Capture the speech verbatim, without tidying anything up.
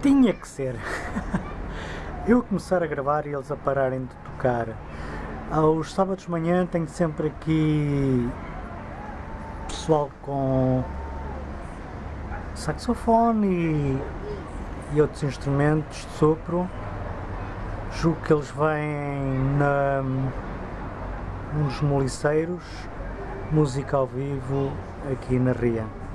Tinha que ser. Eu começar a gravar e eles a pararem de tocar. Aos sábados de manhã tenho sempre aqui pessoal com saxofone e, e outros instrumentos de sopro. Julgo que eles vêm na, nos Moliceiros, música ao vivo aqui na Ria.